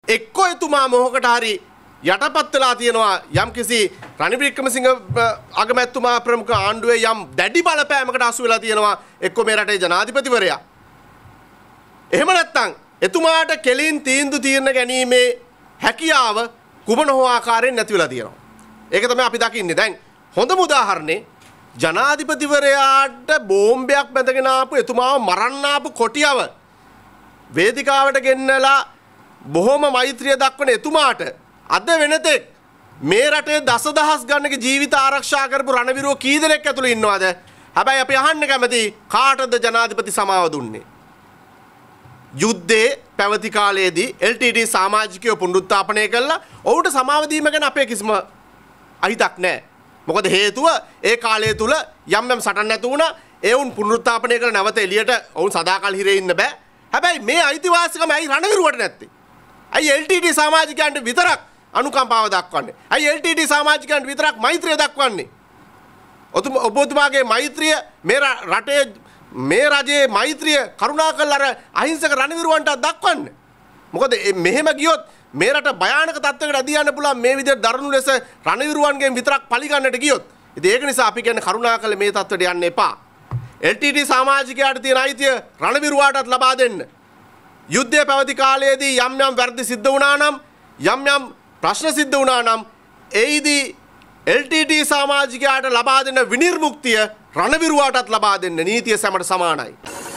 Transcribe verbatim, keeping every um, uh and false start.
එක්කෝ එතුමා මොහොකට හරි යටපත් වෙලා තියෙනවා යම්කිසි රනිල් වික්‍රමසිංහ අගමැතිතුමා ප්‍රමුඛ ආණ්ඩුවේ යම් දැඩි බලපෑමකට අසු වෙලා තියෙනවා එක්කෝ මේ රටේ ජනාධිපතිවරයා. එහෙම නැත්නම් එතුමාට කෙලින් තීන්දුව తీරන ගැනීමේ හැකියාව කුමන හෝ ආකාරයෙන් නැති වෙලා තියෙනවා. ඒක තමයි අපි දකින්නේ. දැන් හොඳම උදාහරණේ ජනාධිපතිවරයාට බෝම්බයක් බැඳගෙන ආපු එතුමාව මරන්න ආපු කොටියව වේදිකාවට ගෙන්නලා බොහොම මෛත්‍රිය දක්වන එතුමාට අද වෙනතෙක් මේ රටේ දසදහස් ගණනක ජීවිත ආරක්ෂා කරපු රණවිරුවෝ කී දෙනෙක් ඇතුළේ ඉන්නවද? හැබැයි අපි අහන්න කැමති කාටද ජනාධිපති සමාව දුන්නේ? යුද්ධයේ පැවති කාලයේදී එල් ටී ටී සමාජිකයෝ පුනරුත්ථාපනය කළා. ඔවුන්ට සමාව දීම ගැන අපේ කිසිම අහිතක් නැහැ. මොකද හේතුව ඒ කාලය තුල යම් යම් සටන් නැතු වුණා. ඒ වුන් පුනරුත්ථාපනය කරලා නැවත එළියට ඔවුන් සදාකල් හිරේ ඉන්න බෑ. හැබැයි මේ අයිතිවාසිකම ඇයි රණවිරුවට නැත්තේ? ඇයි එල් ටී ටී සමාජිකයන්ට විතරක් අනුකම්පාව දක්වන්නේ? ඇයි එල් ටී ටී සමාජිකයන්ට විතරක් මෛත්‍රිය දක්වන්නේ? ඔබතුමාගේ මෛත්‍රිය මේ රටේ මේ රජයේ මෛත්‍රිය කරුණාකරලා අර අහිංසක රණවිරුවන්ට දක්වන්න. මොකද මෙහෙම ගියොත් මේ රට භයානක තත්ත්වයකට ඇදී යන්න පුළුවන්. මේ විදිහට දරුණු ලෙස රණවිරුවන්ගෙන් විතරක් පරිගන්නට ගියොත්. ඉතින් ඒක නිසා අපි කියන්නේ කරුණාකරලා මේ තත්ත්වයට යන්න එපා. එල් ටී ටී සමාජිකයාට තියෙන අයිතිය රණවිරුවාටත් ලබා දෙන්න. යුද්ධය පැවති කාලයේදී යම් යම් වැරදි සිද්ධ වුණා නම් යම් යම් ප්‍රශ්න සිද්ධ වුණා නම් එයිදී එල් ටී ටී සමාජිකයාට ලබා දෙන විනිර්මුක්තිය රණවිරුවාටත් ලබා දෙන්න නීතිය සැමට සමානයි.